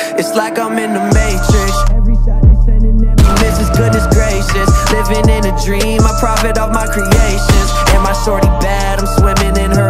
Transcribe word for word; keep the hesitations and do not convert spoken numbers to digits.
It's like I'm in the Matrix. Every shot they sending at me misses, goodness gracious. Living in a dream, I profit off my creations. And my shorty bad, I'm swimming in her